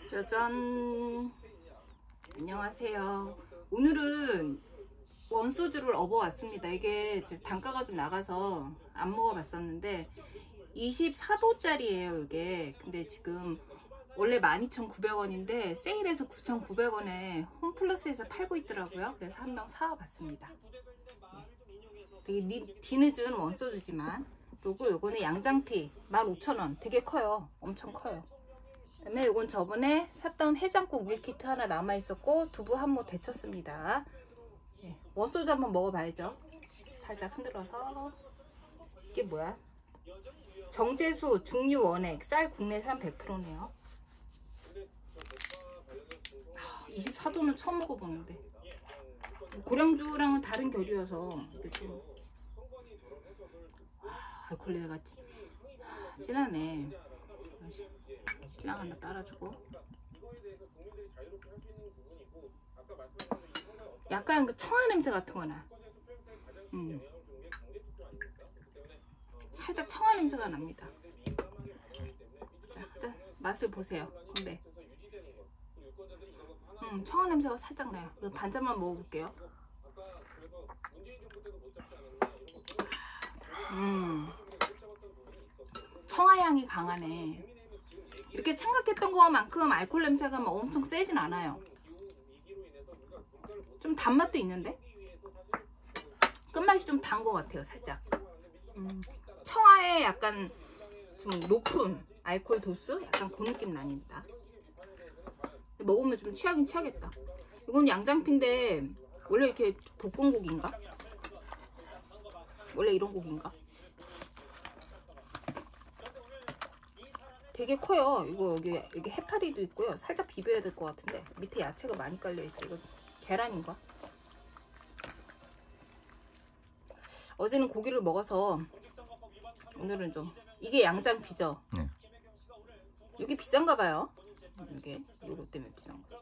짜잔. 안녕하세요. 오늘은 원소주를 업어왔습니다. 이게 지금 단가가 좀 나가서 안 먹어봤었는데 24도짜리예요 이게. 근데 지금 원래 12,900원인데 세일해서 9,900원에 홈플러스에서 팔고 있더라고요. 그래서 한 병 사와봤습니다. 되게 뒤늦은 원소주지만. 그리고 요거는 양장피 15,000원. 되게 커요. 엄청 커요. 그 다음에 요건 저번에 샀던 해장국 밀키트 하나 남아있었고 두부 한 모 데쳤습니다. 원소주 한번 먹어봐야죠. 살짝 흔들어서. 이게 뭐야? 정제수 중류 원액 쌀 국내산 100%네요 24도는 처음 먹어보는데 고량주랑은 다른 결이어서 이게 좀 알콜레가 진하네. 신랑 하나 따라주고. 약간 그 청아 냄새 같은 거나. 살짝 청아 냄새가 납니다. 자, 일단 맛을 보세요. 건배. 청아 냄새가 살짝 나요. 그래서 반잔만 먹어볼게요. 청아향이 강하네. 이렇게 생각했던 것만큼 알코올 냄새가 막 엄청 세진 않아요. 좀 단맛도 있는데 끝맛이 좀 단 것 같아요. 살짝 청아의 약간 좀 높은 알코올 도수? 약간 그 느낌 나니까 먹으면 좀 취하긴 취하겠다. 이건 양장피인데 원래 이렇게 볶음국인가? 원래 이런 국인가? 되게 커요. 이거 여기 해파리도 있고요. 살짝 비벼야 될 것 같은데 밑에 야채가 많이 깔려 있어요. 이거 계란인가? 어제는 고기를 먹어서 오늘은 좀. 이게 양장피죠? 네. 이게 비싼가 봐요. 요거 때문에 비싼 거.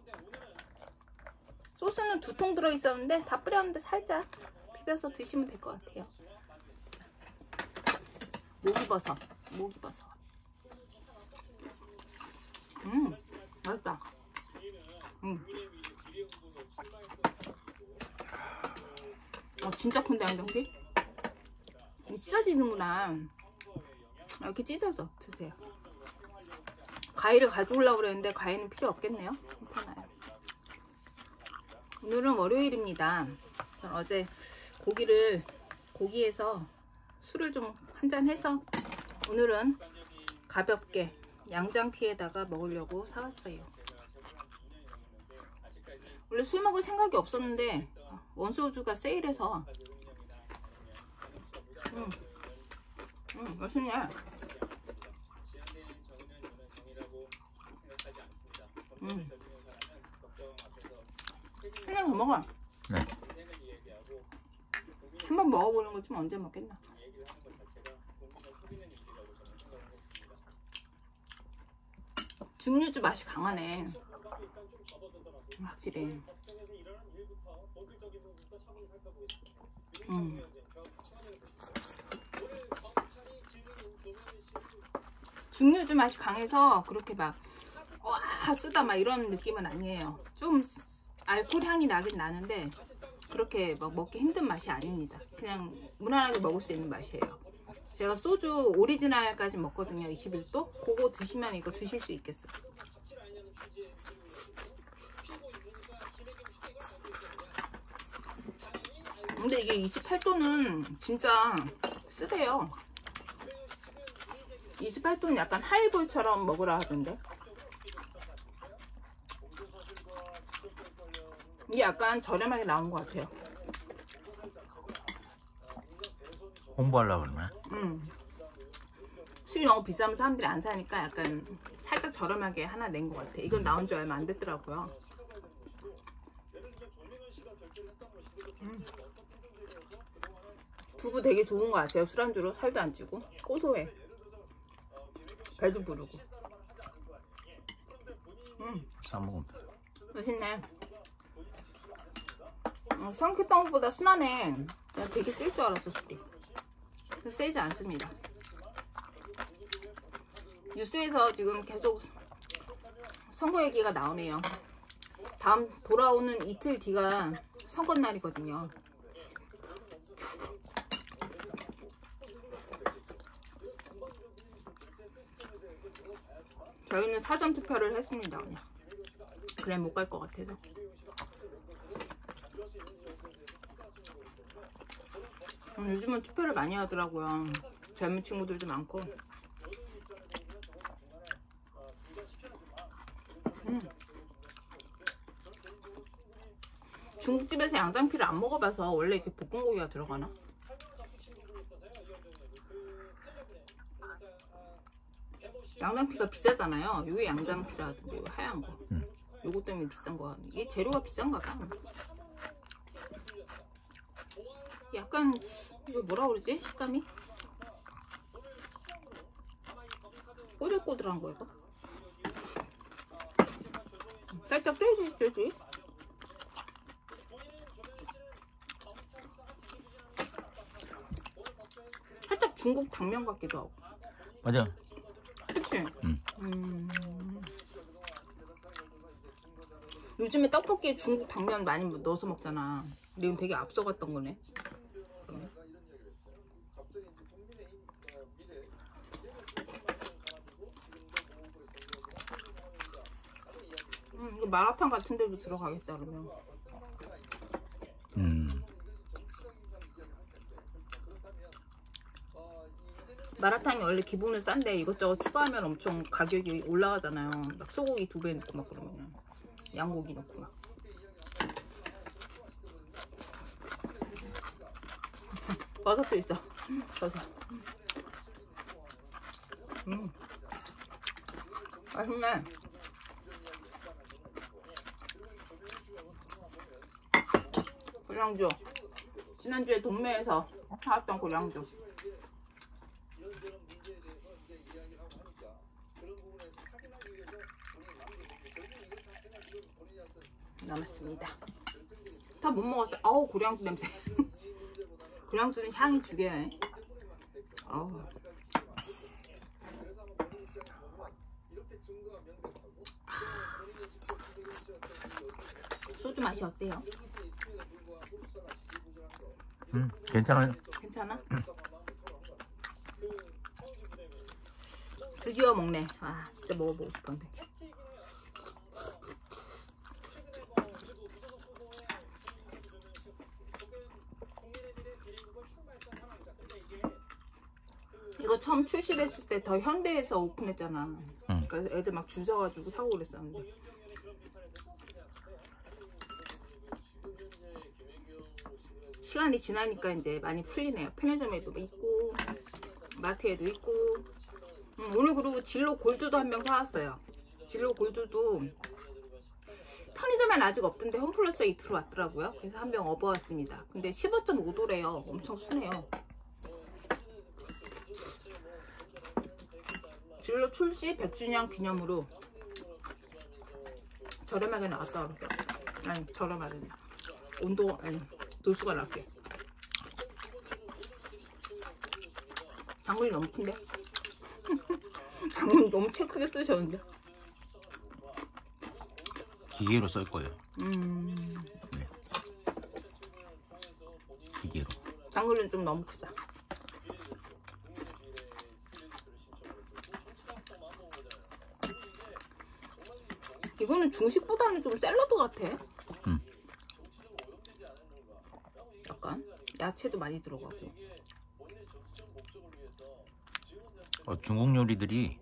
소스는 2통 들어 있었는데 다 뿌렸는데 살짝 비벼서 드시면 될 것 같아요. 목이버섯. 맛있다. 진짜 큰데 양장피? 찢어지는구나. 이렇게 찢어서 드세요. 과일을 가져오려고 그랬는데 과일은 필요 없겠네요. 괜찮아요. 오늘은 월요일입니다. 어제 고기에서 술을 좀 한잔 해서 오늘은 가볍게 양장피에다가 먹으려고 사왔어요. 원래 술 먹을 생각이 없었는데 원소주가 세일해서 맛있네. 그냥 더 먹어. 네. 한번 먹어보는 거지 뭐 언제 먹겠나. 증류주 맛이 강하네. 확실히. 증류주 맛이 강해서 그렇게 막 와 쓰다 막 이런 느낌은 아니에요. 좀 알코올 향이 나긴 나는데 그렇게 막 먹기 힘든 맛이 아닙니다. 그냥 무난하게 먹을 수 있는 맛이에요. 제가 소주 오리지널까지 먹거든요. 21도. 그거 드시면 이거 드실 수 있겠어요. 근데 이게 28도는 진짜 쓰대요. 28도는 약간 하이볼처럼 먹으라 하던데. 이게 약간 저렴하게 나온 것 같아요. 홍보하려고 그러면? 술이 너무 비싸면 사람들이 안 사니까 약간 살짝 저렴하게 하나 낸 것 같아. 이건 나온 지 얼마 안 됐더라고요. 두부 되게 좋은 것 같아요. 술안주로 살도 안 찌고 고소해. 배도 부르고. 싸먹으면 맛있네. 생각했던 것보다 순하네. 내가 되게 쓸 줄 알았어 술이. 세지 않습니다. 뉴스에서 지금 계속 선거 얘기가 나오네요. 다음 돌아오는 이틀 뒤가 선거날이거든요. 저희는 사전투표를 했습니다. 그냥. 그래 못 갈 것 같아서. 요즘은 투표를 많이 하더라고요. 젊은 친구들도 많고. 중국집에서 양장피를 안 먹어봐서 원래 이렇게 볶음고기가 들어가나? 양장피가 비싸잖아요. 이게 양장피라던데 이거 하얀 거. 요거 때문에 비싼 거. 이게 재료가 비싼가 봐. 약간 이거 뭐라 그러지? 식감이? 꼬들꼬들한 거 이거. 살짝 떼지. 살짝 중국 당면 같기도 하고. 맞아. 그치? 요즘에 떡볶이에 중국 당면 많이 넣어서 먹잖아. 근데 이건 되게 앞서갔던 거네. 이거 마라탕 같은 데도 들어가겠다 그러면. 마라탕이 원래 기본은 싼데 이것저것 추가하면 엄청 가격이 올라가잖아요. 막 소고기 2배 넣고 막 그러면 양고기 넣고 막. 버섯도 있어. 버섯. 맛있네. 고량주. 지난주에 동매에서 사왔던 고량주. 남았습니다. 다 못 먹었어. 아우 고량주 냄새. 고량주는 향이 죽여요. 아우. 소주 맛이 어때요? 괜찮아요. 괜찮아? 드디어 먹네. 아 진짜 먹어보고 싶었는데. 이거 처음 출시됐을 때 더 현대에서 오픈했잖아. 그러니까 애들 막 줄 서가지고 사고 그랬었는데. 시간이 지나니까 이제 많이 풀리네요. 편의점에도 있고 마트에도 있고. 오늘 그리고 진로 골드도 한 병 사왔어요. 진로 골드도 편의점엔 아직 없던데 홈플러스에 들어왔더라고요. 그래서 한 병 업어왔습니다. 근데 15.5도래요. 엄청 순해요. 진로 출시 100주년 기념으로 저렴하게 나왔다 그러죠. 아니 저렴하게 온도 아니 도수가 낮게. 당근이 너무 큰데? 당근 너무 체 크게 쓰셨는데? 기계로 썰 거예요. 네. 기계로. 당근은 좀 너무 크다. 이거는 중식보다는 좀 샐러드 같아. 약간 야채도 많이 들어가고. 중국 요리들이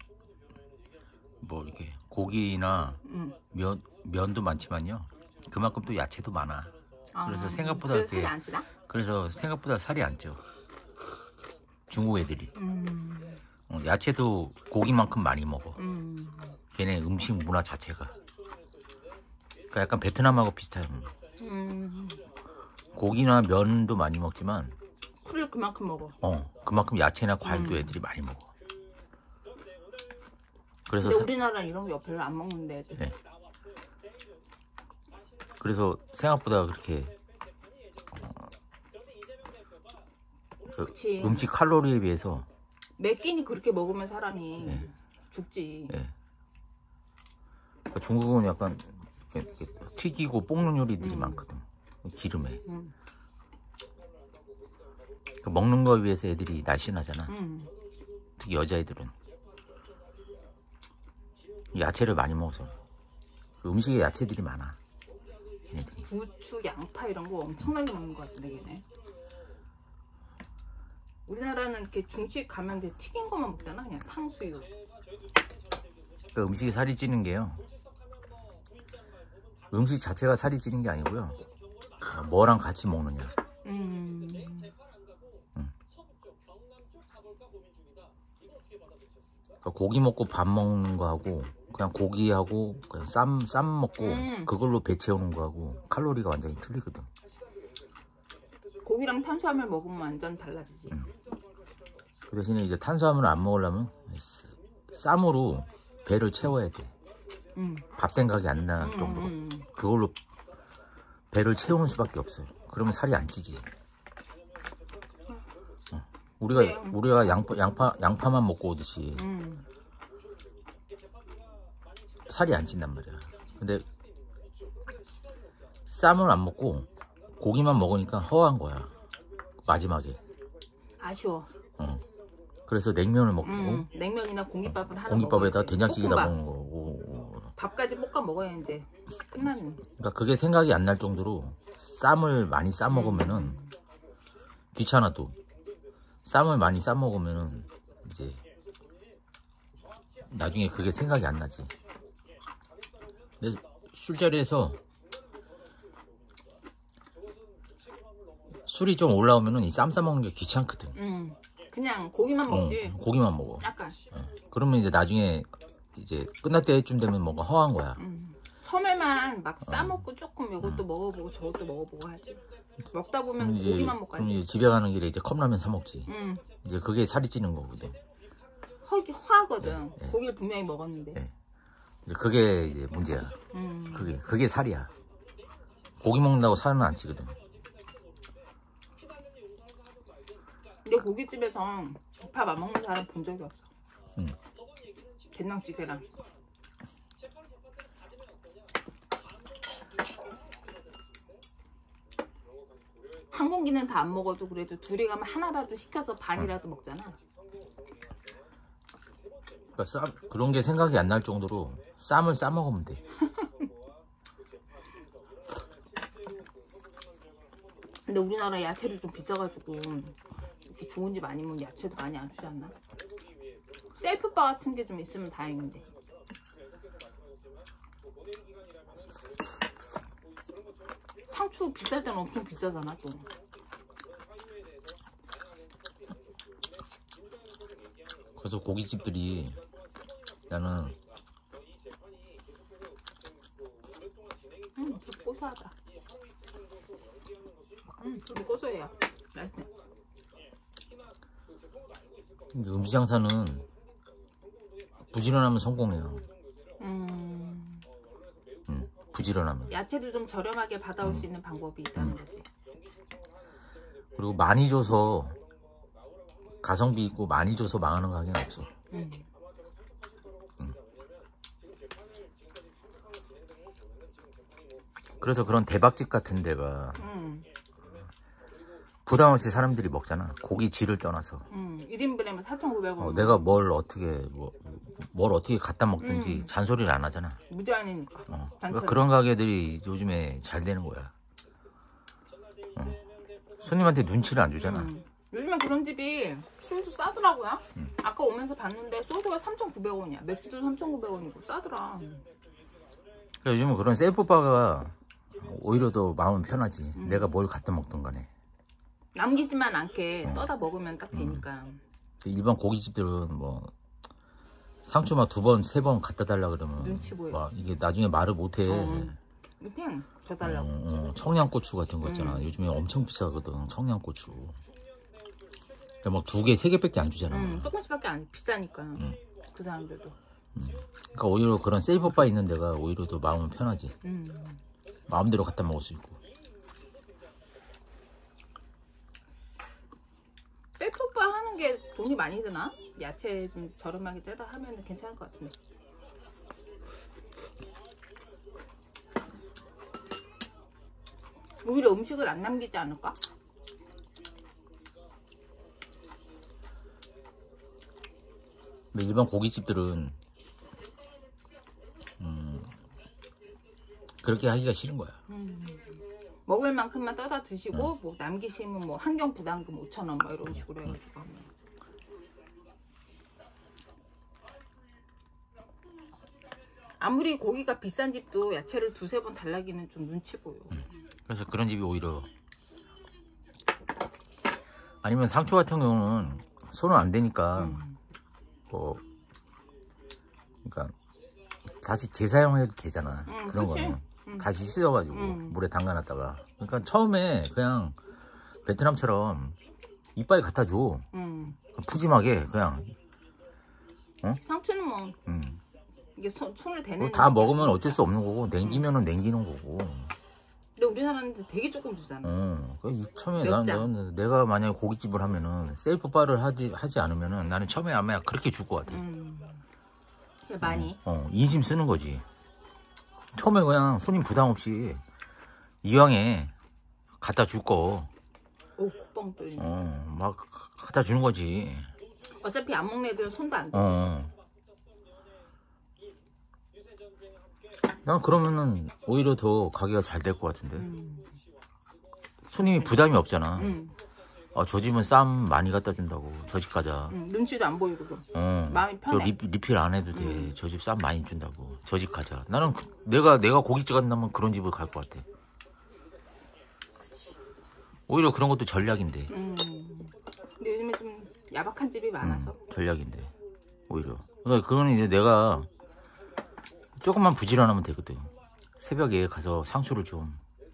뭐 이렇게 고기나 면도 많지만요. 그만큼 또 야채도 많아. 그래서 생각보다 그래서 이렇게 살이 안 찌나? 그래서 생각보다 살이 안 쪄. 중국 애들이. 야채도 고기만큼 많이 먹어. 걔네 음식 문화 자체가. 그러니까 약간 베트남하고 비슷해요. 고기나 면도 많이 먹지만 풀을 그만큼 먹어. 그만큼 야채나 과일도 애들이 많이 먹어. 그래서 근데 우리나라는 이런 거 별로 안 먹는데 애들. 네. 그래서 생각보다 그렇게 음식 칼로리에 비해서 몇 끼니 그렇게 먹으면 사람이 죽지. 네. 그러니까 중국은 약간 이렇게 튀기고 볶는 요리들이 많거든. 기름에. 그 먹는 거에 비해서 애들이 날씬하잖아. 특히 여자애들은 야채를 많이 먹어서 그 음식에 야채들이 많아. 걔네들이. 부추, 양파 이런 거 엄청나게 먹는 것 같은데 걔네. 우리나라는 이렇게 중식 가면 되게 튀긴 것만 먹잖아. 그냥 탕수육. 그 음식이 살이 찌는 게요. 음식 자체가 살이 찌는 게 아니고요. 뭐랑 같이 먹느냐. 그러니까 고기 먹고 밥 먹는 거하고 그냥 고기하고 그냥 쌈 먹고 그걸로 배 채우는 거하고 칼로리가 완전히 틀리거든. 고기랑 탄수화물 먹으면 완전 달라지지. 그 대신에 이제 탄수화물을 안 먹으려면 쌈으로 배를 채워야 돼. 밥 생각이 안 나 정도로. 그걸로 배를 채우는 수밖에 없어요. 그러면 살이 안 찌지. 우리가 양파만 먹고 오듯이 살이 안 찐단 말이야. 근데 쌈을 안 먹고 고기만 먹으니까 허한 거야. 마지막에. 아쉬워. 그래서 냉면을 먹고 냉면이나 공깃밥을 하나 공깃밥에다 먹어야지. 된장찌개다 볶음밥. 먹는 거고. 밥까지 볶아 먹어야 이제 끝나는. 그러니까 그게 생각이 안 날 정도로 쌈을 많이 싸 먹으면은 귀찮아도 쌈을 많이 싸 먹으면은 이제 나중에 그게 생각이 안 나지. 근데 술자리에서 술이 좀 올라오면은 이 쌈 싸 먹는 게 귀찮거든. 그냥 고기만 먹지. 고기만 먹어. 약간. 그러면 이제 나중에 이제 끝날 때쯤 되면 뭔가 허한 거야. 처음에만 막 싸먹고 조금 이것도 먹어보고 저것도 먹어보고 하지. 먹다 보면 고기만 먹고 그럼 하지. 이제 집에 가는 길에 이제 컵라면 사 먹지. 이제 그게 살이 찌는 거거든. 화거든. 고기를 분명히 먹었는데. 이제 그게 이제 문제야. 그게 살이야. 고기 먹는다고 살은 안 찌거든. 근데 고깃집에서 밥 안 먹는 사람 본 적이 없어. 된장찌개랑. 한 공기는 다 안 먹어도 그래도 둘이 가면 하나라도 시켜서 반이라도 먹잖아. 그러니까 그런 게 생각이 안 날 정도로 쌈을 싸 먹으면 돼. 근데 우리나라 야채도 좀 비싸가지고 이렇게 좋은 집 아니면 야채도 많이 안 주지 않나? 셀프바 같은 게 좀 있으면 다행인데. 상추 비쌀 때는 엄청 비싸잖아 또. 그래서 고깃집들이 나는 좀 고소하다. 되게 고소해요. 맛있네. 근데 음식 장사는 부지런하면 성공해요. 부지런하면. 야채도 좀 저렴하게 받아올 수 있는 방법이 있다는 거지. 그리고 많이 줘서 가성비 있고 많이 줘서 망하는 가게는 없어. 그래서 그런 대박집 같은 데가 부담 없이 사람들이 먹잖아. 고기 질을 떠나서. 1인분에 4,900원. 내가 뭘 어떻게 갖다 먹든지 잔소리를 안 하잖아. 무제한이니까. 그러니까 그런 가게들이 요즘에 잘 되는 거야. 손님한테 눈치를 안 주잖아. 요즘엔 그런 집이 술도 싸더라고요. 아까 오면서 봤는데 소주가 3,900원이야. 맥주도 3,900원이고 싸더라. 그러니까 요즘은 그런 셀프바가 오히려 더 마음은 편하지. 내가 뭘 갖다 먹든 간에. 남기지만 않게 떠다 먹으면 딱 되니까. 일반 고깃집들은 뭐 상추 막 2번, 3번 갖다 달라 그러면 눈치 보여. 와, 이게 나중에 말을 못해. 그냥 더 달라고. 청양고추 같은 거 있잖아. 요즘에 엄청 비싸거든. 청양고추. 그러니까 막 2개, 3개밖에 안 주잖아. 조금씩밖에 안 비싸니까. 그 사람들도. 그러니까 오히려 그런 셀프바 있는 데가 오히려 더 마음은 편하지. 마음대로 갖다 먹을 수 있고. 셀프바 하는 게 돈이 많이 드나? 야채 좀 저렴하게 떼다 하면 괜찮을 것 같은데. 오히려 음식을 안 남기지 않을까? 근데 일반 고깃집들은 그렇게 하기가 싫은 거야. 먹을 만큼만 떠다 드시고 뭐 남기시면 뭐 환경 부담금 5,000원 뭐 이런 식으로 해가지고 하면. 아무리 고기가 비싼 집도 야채를 두세 번 달라기는 좀 눈치 보여. 그래서 그런 집이 오히려. 아니면 상추 같은 경우는 손은 안 되니까 그러니까 다시 재사용해도 되잖아. 그런 그치? 거는 다시 씻어가지고 물에 담가놨다가. 그러니까 처음에 그냥 베트남처럼 이빨 갖다 줘. 푸짐하게 그냥. 상추는 뭐 이게 손을 대는 다 먹으면 어쩔 수 없는 거고 냉기면은 냉기는 거고. 근데 우리나라는 되게 조금 주잖아. 처음에 몇 장? 나는 내가 만약에 고깃집을 하면은 셀프 바를 하지 않으면은 나는 처음에 아마 그렇게 줄 것 같아. 많이. 인심 쓰는 거지. 처음에 그냥 손님 부담 없이 이왕에 갖다 줄 거. 오, 국뽕 뚫리네. 막 갖다 주는 거지. 어차피 안 먹는 애들은 손도 안 대. 난 그러면은 오히려 더 가게가 잘 될 것 같은데. 손님이 부담이 없잖아. 저 집은 쌈 많이 갖다 준다고. 저 집 가자. 눈치도 안 보이고. 마음이 편해. 저 리필 안 해도 돼. 저 집 쌈 많이 준다고. 저 집 가자. 나는 내가 고깃집 간다면 그런 집을 갈 것 같아. 그치. 오히려 그런 것도 전략인데. 근데 요즘에 좀 야박한 집이 많아서. 전략인데. 오히려. 그러니까 그거는 이제 내가 조금만 부지런하면 되거든. 새벽에 가서 상추를 좀.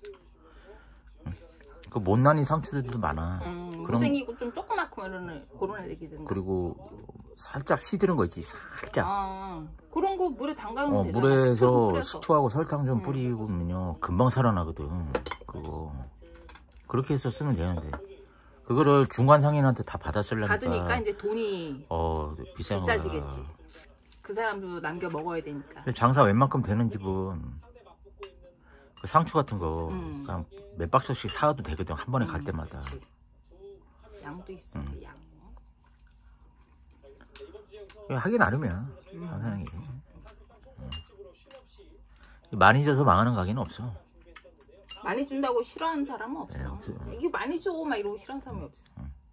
그 못난이 상추들도 많아. 못생기고 좀 조그맣고 그런 애들이든. 그리고 살짝 시드는 거 있지. 살짝. 그런 거 물에 담가놓으면 되잖아. 물에서 식초하고 설탕 좀 뿌리고면요 금방 살아나거든. 그거 그렇게 해서 쓰면 되는데 그거를 중간 상인한테 다 받아 쓰려니까. 받으니까 이제 돈이 비싸지겠지. 그 사람도 남겨 먹어야 되니까. 근데 장사 웬만큼 되는 집은 그 상추 같은 거 그냥 몇 박스씩 사와도 되거든. 한 번에 갈 때마다. 그치. 양도 있어. 양. 하기 나름이야. 장사하는 게. 많이 줘서 망하는 가게는 없어. 많이 준다고 싫어하는 사람은 없어. 네, 없어. 이게 많이 줘 막 이러고 싫어하는 사람이 없어.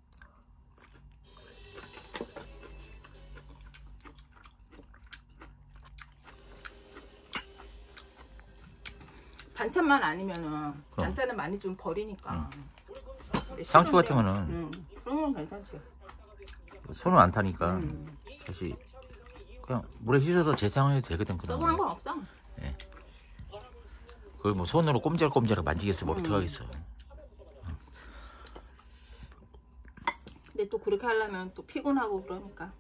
반찬만 아니면은 반찬은 많이 좀 버리니까. 상추 같은 거는 그런 건 괜찮지. 손을 안 타니까 사실 그냥 물에 씻어서 재사용해도 되거든. 써본 건 없어. 예. 그걸 뭐 손으로 꼼지락꼼지락 만지겠어. 어떡하겠어. 근데 또 그렇게 하려면 또 피곤하고 그러니까.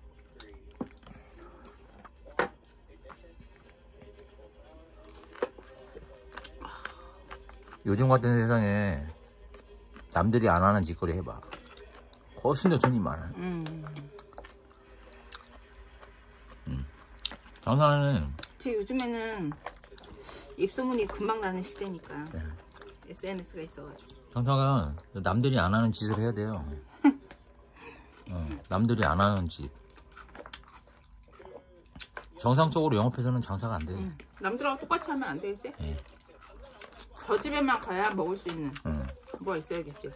요즘 같은 세상에 남들이 안 하는 짓거리 해봐. 훨씬 더 돈이 많아. 장사는 그치, 요즘에는 입소문이 금방 나는 시대니까. SNS가 있어가지고. 장사가 남들이 안 하는 짓을 해야 돼요. 남들이 안 하는 짓. 정상적으로 영업해서는 장사가 안 돼. 남들하고 똑같이 하면 안 되겠지? 예. 저 집에만 가야 먹을 수 있는 뭐가 있어야겠지.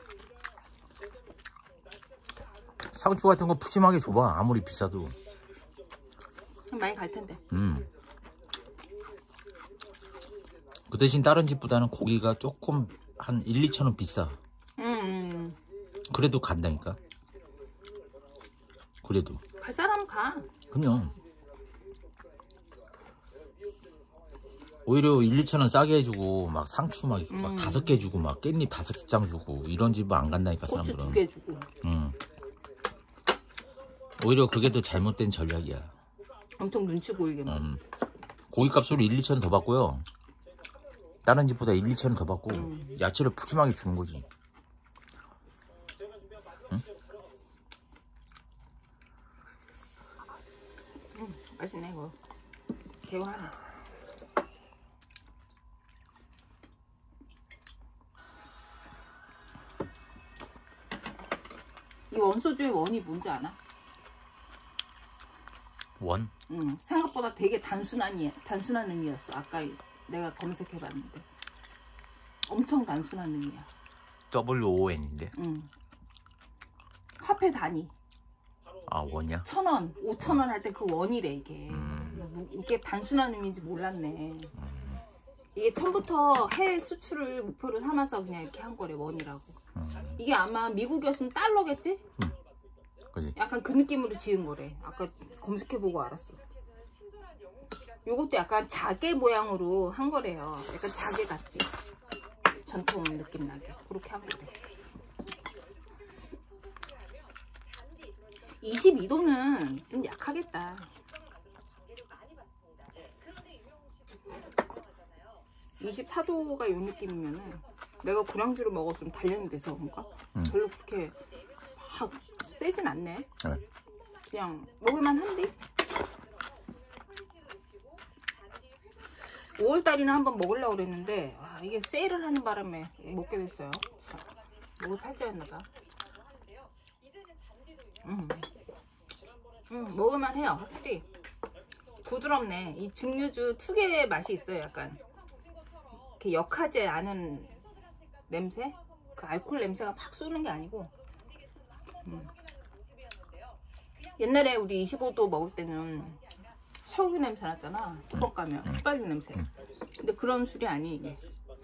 상추 같은 거 푸짐하게 줘봐. 아무리 비싸도. 많이 갈 텐데. 그 대신 다른 집보다는 고기가 조금 한 1, 2천 원 비싸. 그래도 간다니까. 그래도. 갈 사람은 가. 그럼요. 오히려 1, 2천 원 싸게 해주고 막 상추 막 5개 주고 막 깻잎 5장 주고 이런 집은 안 간다니까 고추 사람들은. 2개 주고. 오히려 그게 더 잘못된 전략이야. 엄청 눈치 보이게. 고기값으로 1, 2천 원 더 받고요. 다른 집보다 1, 2천 원 더 받고 야채를 푸짐하게 주는 거지. 맛있네 이거. 개운하네. 이 원소주의 원이 뭔지 아나? 원? 생각보다 되게 단순한 의미였어. 아까 내가 검색해봤는데 엄청 단순한 의미야. WON인데? 화폐 단위. 아, 원이야? 1,000원, 5,000원 할 때 그 원이래 이게. 이게 단순한 의미인지 몰랐네. 이게 처음부터 해외 수출을 목표로 삼아서 그냥 이렇게 한 거래, 원이라고. 이게 아마 미국이었으면 달러겠지? 그지? 약간 그 느낌으로 지은 거래. 아까 검색해보고 알았어. 요것도 약간 자개 모양으로 한 거래요. 약간 자개 같지? 전통 느낌 나게. 그렇게 한 거래. 22도는 좀 약하겠다. 24도가 요 느낌이면은 내가 고량주를 먹었으면 단련이 돼서 그런가? 별로 그렇게 막 세진 않네. 네. 그냥 먹을만 한데? 5월달이나 한번 먹으려고 그랬는데 이게 세일을 하는 바람에 먹게 됐어요. 자, 먹을 팔자였나봐. 먹을만 해요. 확실히 부드럽네. 이 증류주 특유의 맛이 있어요. 약간 이렇게 역하지 않은 냄새? 그 알코올 냄새가 팍 쏘는 게 아니고. 옛날에 우리 25도 먹을 때는 샤워기 냄새 났잖아. 뚜껑 까면 휘발유 냄새. 근데 그런 술이 아니 이게.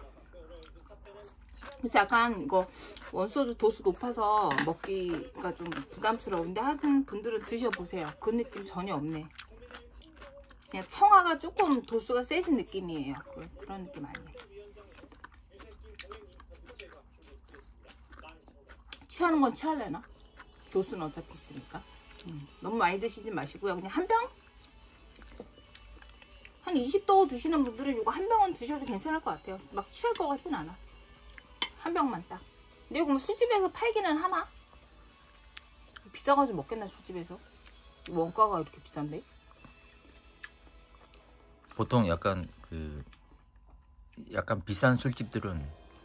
그래서 약간 이거 원소주 도수 높아서 먹기가 좀 부담스러운데 하여튼 분들은 드셔보세요. 그 느낌 전혀 없네. 그냥 청아가 조금 도수가 세진 느낌이에요. 그런 느낌 아니에요. 취하는 건 취할래나? 도수는 어차피 있으니까. 너무 많이 드시지 마시고요. 그냥 한 병? 한 20도 드시는 분들은 이거 한 병은 드셔도 괜찮을 것 같아요. 막 취할 것 같진 않아. 한 병만 딱. 근데 이거 뭐 술집에서 팔기는 하나? 비싸가지고 먹겠나 술집에서? 원가가 이렇게 비싼데? 보통 약간 비싼 술집들은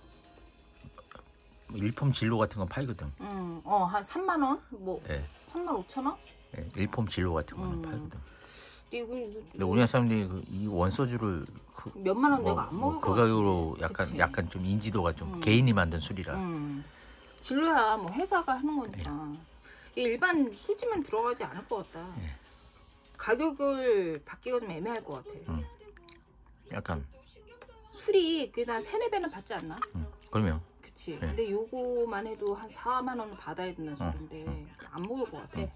일품 진로 같은 건 팔거든. 한 3만원? 뭐 예. 35,000원? 예, 일품 진로 같은 거는 팔거든. 이거 근데 우리나라 사람들이 이 원소주를 몇만원 내가 안 먹을 것 그 가격으로 같은데. 약간 좀 인지도가 좀 개인이 만든 술이라. 진로야 뭐 회사가 하는 거니까. 예. 일반 술집만 들어가지 않을 것 같다. 예. 가격을 받기가 좀 애매할 것 같아. 약간 술이 그냥 3-4배는 받지 않나? 그러면. 그치. 예. 근데 요거만 해도 한 4만 원을 받아야 되는 술인데 안 먹을 것 같아.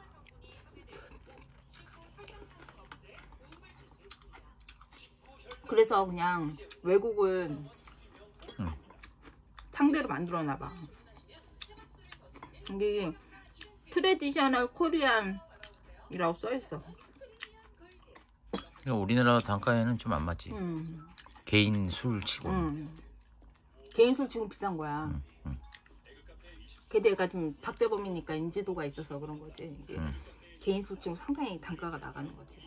그래서 그냥 외국은 상대로 만들어놔봐. 이게 트레디셔널 코리안이라고 써있어. 그러니까 우리나라 단가에는 좀 안 맞지. 개인 술 치고. 개인 술 치고 비싼 거야. 걔네가 좀 박재범이니까 인지도가 있어서 그런 거지. 이게 개인 술 치고 상당히 단가가 나가는 거지.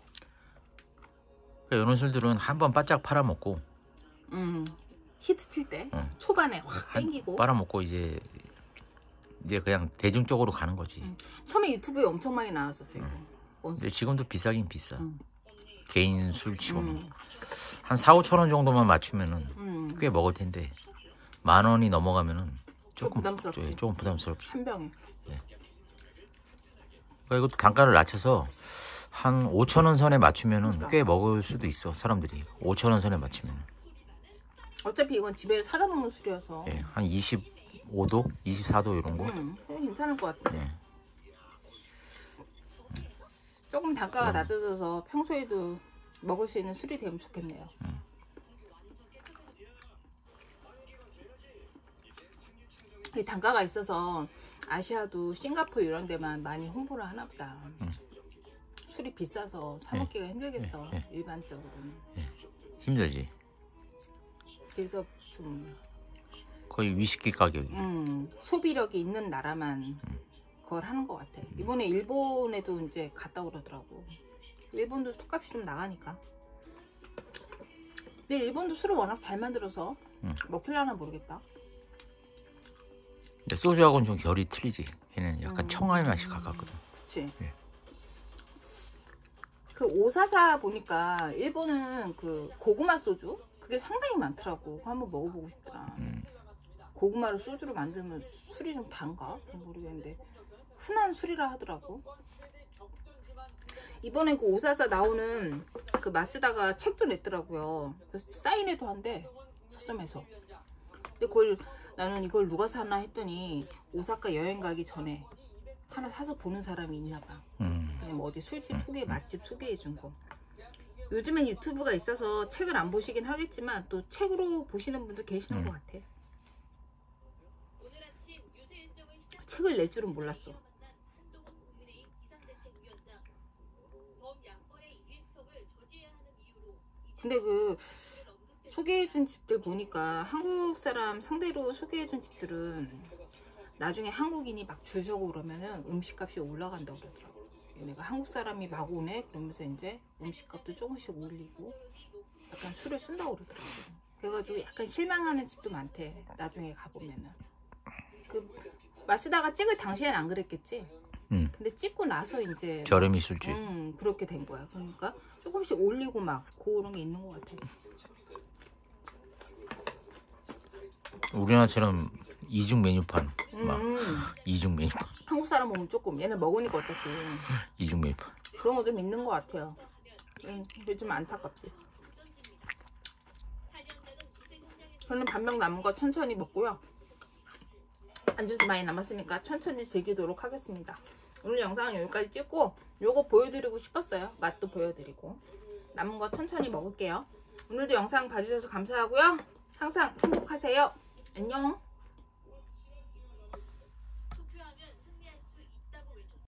그러니까 이런 술들은 한번 바짝 팔아먹고 히트 칠 때 초반에 확 땡기고 빨아먹고 이제 그냥 대중적으로 가는 거지. 처음에 유튜브에 엄청 많이 나왔었어요. 근데 지금도 비싸긴 비싸. 개인 술 치고는 한 4-5천 원 정도만 맞추면은 꽤 먹을 텐데 10,000원이 넘어가면은 조금 부담스럽지. 한 병에. 예. 그러니까 이것도 단가를 낮춰서 한 5,000원 선에 맞추면은 꽤 먹을 수도 있어. 사람들이 5,000원 선에 맞추면. 어차피 이건 집에서 사다 먹는 술이어서. 예, 한 25도, 24도 이런 거. 괜찮을 것 같은데. 예. 조금 단가가 낮아져서 평소에도 먹을 수 있는 술이 되면 좋겠네요. 이 단가가 있어서 아시아도 싱가포르 이런 데만 많이 홍보를 하나 보다. 술이 비싸서 사 먹기가 힘들겠어. 일반적으로는. 힘들지. 그래서 좀 거의 위스키 가격이. 소비력이 있는 나라만 그걸 하는 것 같아. 이번에 일본에도 이제 갔다 오더라고. 일본도 술값이 좀 나가니까. 근데 일본도 술을 워낙 잘 만들어서 먹힐려나 모르겠다. 근데 소주하고는 좀 결이 틀리지. 걔는 약간 청아의 맛이 가깝거든. 그치. 예. 그 오사사 보니까 일본은 그 고구마 소주 그게 상당히 많더라고. 그거 한번 먹어보고 싶더라. 고구마를 소주로 만들면 술이 좀 단가? 모르겠는데 흔한 술이라 하더라고. 이번에 그 오사사 나오는 그 마츠다가 책도 냈더라고요. 그래서 사인회도 한대, 서점에서. 근데 그걸 나는 이걸 누가 사나 했더니 오사카 여행 가기 전에 하나 사서 보는 사람이 있나 봐. 그냥 뭐 어디 술집 소개, 맛집 소개해 준 거. 요즘엔 유튜브가 있어서 책을 안 보시긴 하겠지만 또 책으로 보시는 분들 계시는 것 같아. 책을 낼 줄은 몰랐어. 근데 그 소개해준 집들 보니까 한국 사람 상대로 소개해준 집들은 나중에 한국인이 막 줄 서고 그러면은 음식값이 올라간다고 그러더라고. 얘네가 한국 사람이 막 오네 그러면서 이제 음식값도 조금씩 올리고 약간 술을 쓴다고 그러더라고. 그래가지고 약간 실망하는 집도 많대. 나중에 가보면은. 그 마시다가 찍을 당시엔 안 그랬겠지. 근데 찍고 나서 이제 저렴이 술집. 그렇게 된 거야. 그러니까 조금씩 올리고 막 그런 게 있는 것 같아. 우리나라처럼 이중 메뉴판. 막 이중 메뉴판. 한국 사람 오면 조금 얘는 먹으니까 어차피 이중 메뉴판. 그런 거 좀 있는 것 같아요. 그게 좀 안타깝지. 저는 반병 남은 거 천천히 먹고요. 안주도 많이 남았으니까 천천히 즐기도록 하겠습니다. 오늘 영상은 여기까지 찍고 요거 보여드리고 싶었어요. 맛도 보여드리고 남은 거 천천히 먹을게요. 오늘도 영상 봐주셔서 감사하고요. 항상 행복하세요. 안녕.